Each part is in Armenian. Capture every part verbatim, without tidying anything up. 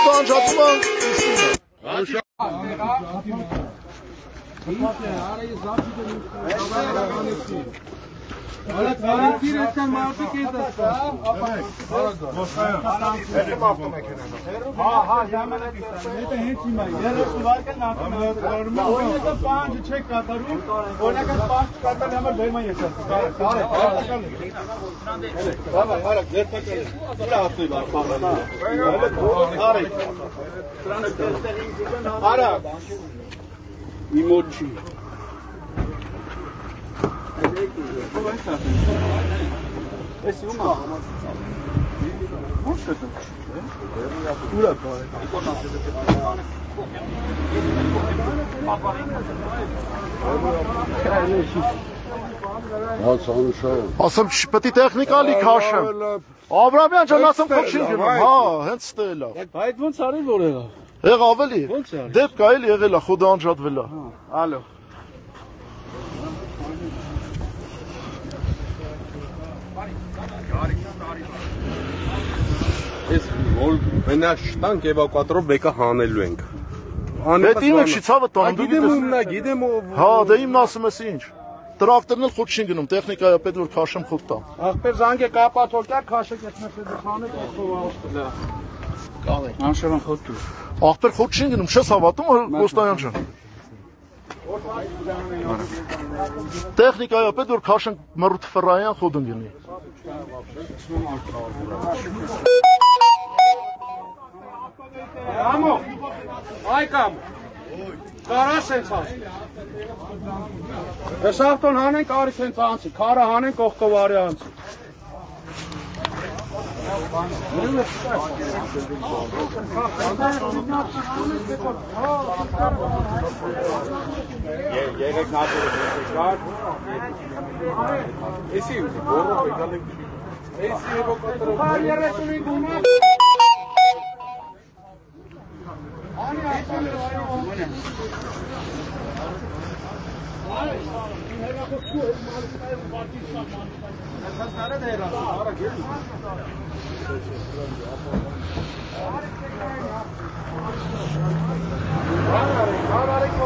խոդը անջատում է։ Ալա ծառայիր այդքան մարդիկ է դասա, ապա Հերիմ ավտոմեքենան։ Հա, հա, ժամանակ է։ Դա հենց հիմա է։ երեսուն վարկան ավտոմեքենա։ Օրինակ պահանջը չեք կատարում, օրինակ պահանջ կատարել համար վերման եկած։ Կարե, կարե։ Բաբա, արա, ձերտակալ է։ Իրա ասույլ է, պահանջը։ Արեք։ Սրանը դերտերին գուտեն։ Արա։ Իմոչի։ Ես ումա Ոչ կտա Ուրա բարի Ասեմ պետք է տեխնիկա լի քաշեմ Աբրամյան ջան ասեմ քո չի գնում հա հենց ստել է Այդ ոնց արի որ եղա Եղա ավելի դեպք այլ եղել է խոդը անջատվել է Ալո Ես որ մենակ շտանք էվակուատորով բեկա հանելու ենք։ Պետք իմը չի ցավը տան դու գիտես ումնա գիտեմ Հա դե իմն ասում ես ինչ Տրակտորն էլ խոտ չի գնում տեխնիկայա պետք որ քաշեմ խոտ տամ Ախպեր զանգե կապաթոկյար քաշեք ես մեզ խանեք օխովա Կաղե անշարան խոտ դու Ախպեր խոտ չի գնում չես հավատում Կոստայան ջան Տեխնիկայա պետք որ քաշենք մռութ ֆրայան խոտ ընկնի Ամո, այ կամ, կարա սենց ասի Ես ավտոն հանենք արի սենց անցի, կարա հանենք ողկովարի անցի Երեք նատորը կար Էսի որով եկալ ենք Էսի էվակուատորով Հար երեսունի գումա Անի ասան է վայրը Սասնարը դե երասը, արա գերի Հարարեք, հարարեք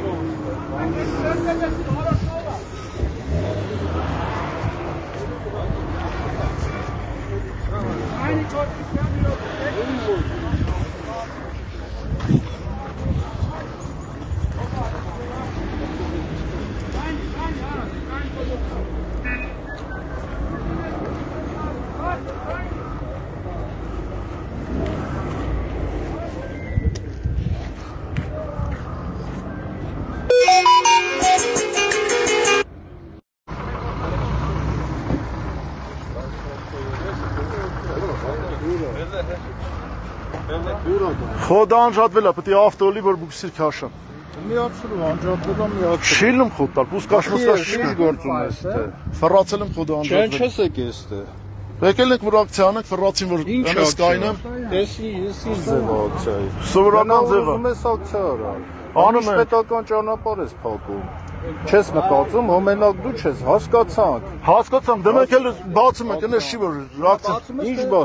Խոդը անջատվել է, պետք է ավտոլի որ բուքսիր քաշեմ Միացրու, անջատվել եմ միացրու Շիլն եմ խոդ տալ, պուսկաշ մուսկաշ Ինչ գործում ես տե Ֆռացել եմ խոդը Չեն անջատվել չես եկես տե Եկել ենք որ ակցիա անենք, ֆռացին որ անես կայնեմ Տեսի, ես ինչ ձև ակցիայի Սովորական ձևը Ուզում ես ակցիա արա Անում եմ Պետական ճանապարհ ես փակում Չես մտածում, հո մենակ դու չես, հասկացանք Հասկացամ, դե մենք էլ բացում ենք, այնպես չի որ ակցիա Ինչ բա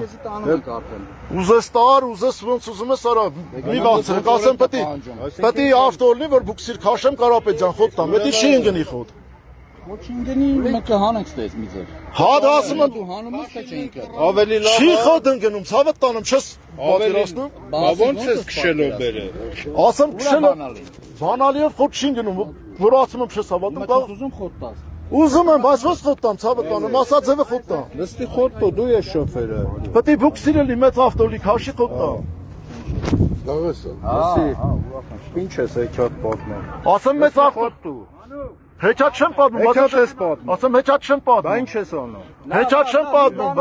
Ուզես տար, ուզես ոնց ուզում ես արա Մի բացրեք, ասեմ պետք է Պետք է ավտոլնի որ բուքսիր քաշեմ Կարապետյան խոդ տամ, պետք է չի ընկնի խոդ Ոչինգնի մեկը հանենք ստես մի ձեր Հա դա ասում եմ Դու հանում ես թե չենք Ավելի լավ Չի խոդ ընկնում, ցավը տանում, չես պատերացնում Բա ոնց ես քշելով բերե Ասեմ քշելով Բանալիով խոդ չի ընկնում, որ ասում եմ չես հավատում, կա ուզում խոտ տաս Ուզում եմ, բայց ոնց խոդ տամ, ցավը տանում, ասա ձևը խոդ տամ Լստի խոտ տո, դու ես շոֆերը Պետք է բուքսիր էլի մեծ ավտոլի քաշի խոդ տամ Գաղես է Ինչ ես եկած պատմում Ասեմ մեծ ավտո Հեչատ չեմ պատմում, Հեչատ ես պատմում ասեմ հեչատ չեմ Բա պատմում ինչ ես անում Հեչատ չեմ պատմում,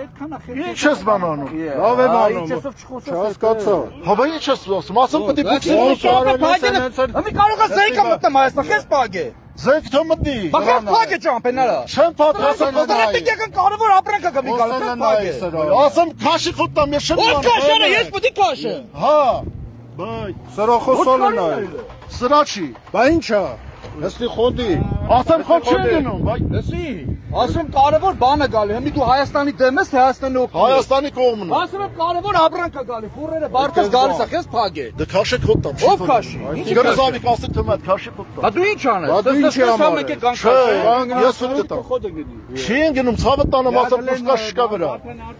ինչ ես բան անում Լավ եմ անում Չհասկացա Հա բա ինչ ես ասում, ասեմ պետք է բուքսիր Մի կարող է զենքը մտնում այստեղ, ես պագե Զենք թո մտնի Բախավ պագե ճամպենալը Չեմ պատմում, Դրատիկական կարևոր ապրանք է մի կարող պագե ասեմ քաշի խոտ տամ, ես չեմ Ո՞ր քաշերը, ես պետք է քաշեմ Հա Բայ Սրա խոսալը նայ Սրա չի Բա ինչա Լստի խոդի Ասեմ խոդ չի գնում, բայ Լսի Ասում կարևոր բան է գալի, հիմի դու Հայաստանի դեմ ես, թե Հայաստանի օգտին։ Հայաստանի կողմն է։ Ասում եմ կարևոր ապրանք է գալի, ֆուրերը բարձր գալիս է, քեզ փագե։ Դե քաշե քոտ տամ։ Ով քաշի։ Գրզավի կասի թմա քաշի քոտ տամ։ Բա դու ինչ անես։ Բա դու ինչ համար ես։ Չէ, ես ո՞ւր կտամ։ Չի ընկնում, ցավը տանը մասը պուշկա շկա վրա։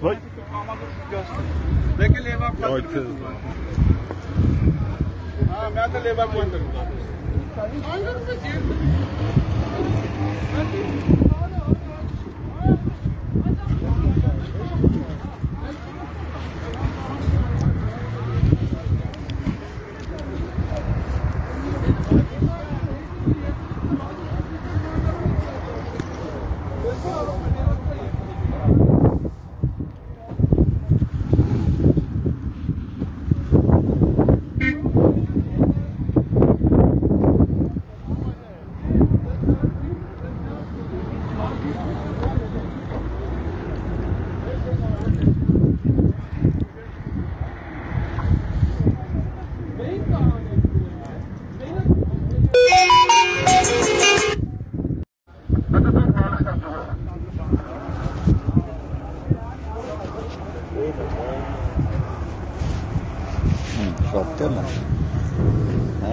Եկել էվակուացիա։ Հա, մեկը էվակուացիա։ Շատկել է։ Հա։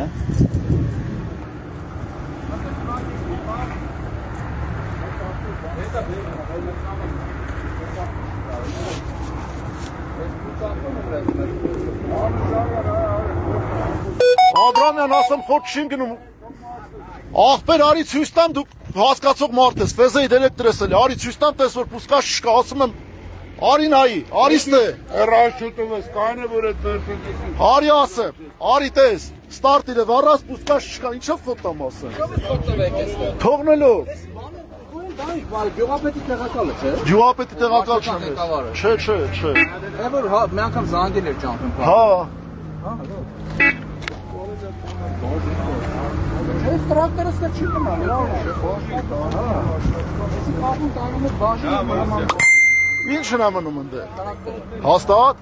Աբրամյան ասեմ խոտ չին գնում։ Աղբեր արի ցույց տամ դու հասկացող մարդ ես, ֆեզեի էլեկտրեսել, արի ցույց տամ տես որ պուսկա շկա, ասում եմ արի նայի, արիստ է։ Ռաշուտում ես, կայնը որ այդ վերջը։ Արի ասեմ, արի տես, ստարտիլը վառած պուսկա շկա, ինչով խոտ տամ ասեմ։ Թողնելով։ Գյուղապետի տեղակալը չէ։ Գյուղապետի տեղակալ չեմ ես։ Չէ, չէ, չէ։ Է որ մի անգամ զանգել էր ճամփին։ Հա։ Ես տրակտորը սկսել չի մնալ, լավ է, խոշի կա, հա։ Ես կապուն տանում եմ բաժին։ Ինչ հնամնում ընդ է։ Հաստատ։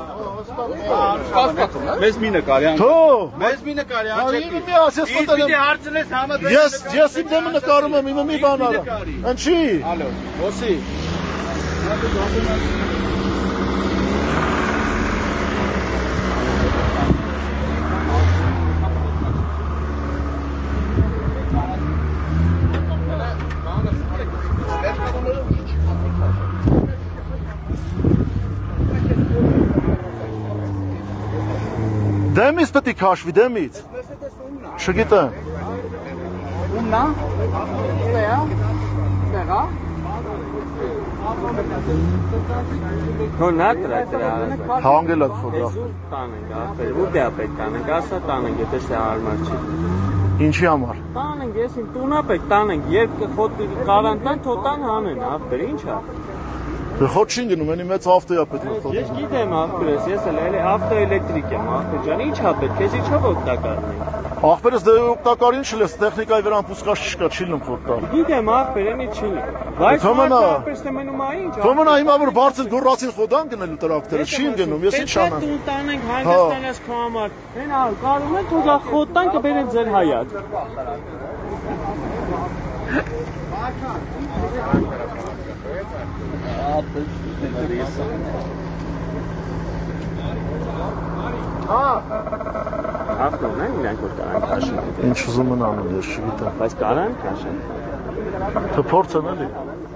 Մեզ մի նկարի ան։ Թող։ Մեզ մի նկարի ան։ Ինը մի ասես մտել եմ։ Հարցնես համաձայն։ Ես ես իմ դեմը նկարում եմ, իմը մի բան արա։ Ինչի։ Ալո, ոսի։ Դեմից պետք է քաշվի, դեմից։ Չգիտեմ։ Ումնա։ Վեա։ Վեա։ Հոնա տրակտորը։ Հանգել է ֆոտո։ Տանենք, ապեր, ու դե ապեր տանենք, ասա տանենք, եթե սա հարմար չի։ Ինչի համար։ Տանենք, ես իմ տունա պետք տանենք, երբ կխոտ կարանտան, թոտան հանեն, ապեր, ինչ է։ Խոտ չին գնում, էնի մեծ ավտոյա պետք է խոտ։ Ես գիտեմ, ապերս, ես էլ էլի ավտոէլեկտրիկ եմ, ապեր ջան, ինչ է պետք, քեզ ինչով օգտակարն ենք։ Աղբերս դե օգտակար ինչ լես, տեխնիկայի վրան պուսկաշ չկա, չի լում խոտ տալ։ Գիտեմ, ապեր, էնի չի։ Բայց ապերս թե մենում է ինչ։ Թոմնա հիմա որ բարձր գոռացին խոդան գնելու տրակտորը, չի գնում, ես ինչ անեմ։ Տուն տանենք, հանգստանաս քո համար։ Հենա, կարում են թողա խոտան կբերեն ձեր հայած։ Ավտոն են իրանք որ կարան քաշեն։ Ինչ ուզում են անում, ես չգիտեմ։ Բայց կարան քաշեն։ Թե փորձեն էլի։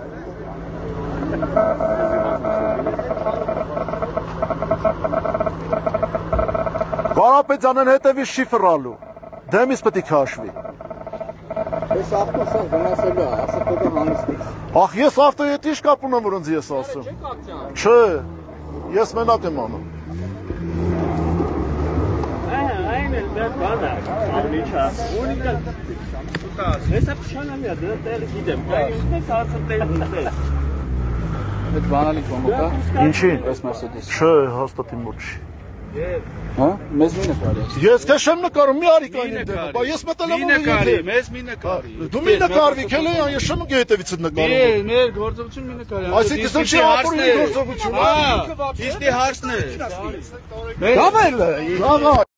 Կարապետյանն հետևից չի ֆռալու։ Դեմից պետք է քաշվի։ Ես ավտոն սա գնացելու է, ասա փոքր հանստից։ Ախ, ես ավտոյի հետ ինչ կապ ունեմ, որ ինձ ես ասում։ Չէ, ես մենակ եմ անում։ Այն էլ դեռ բան է, ամիջա։ Ունիկալ։ Հեսա փշանամի է, դեռ դեռ գիտեմ։ Բայց հարցը դեռ դեռ։ Այդ բանալի կոմոկա։ Ինչի՞։ Այս Mercedes։ Չէ, հաստատ իմ մոտ չի։ Հա? Մեզ մի նկարի։ Ես քեզ չեմ նկարում, մի արի կային իմ դեպը, բա ես մտել եմ ու նկարի, մեզ մի նկարի։ Դու մի նկարվի, քելեյան, ես չեմ գե հետևից նկարում։ Մեր մեր գործողություն մի նկարի։ Այսինքն չի ապուրի գործողություն։ Հա, իստի հարցն է։ Դավել։ Աղա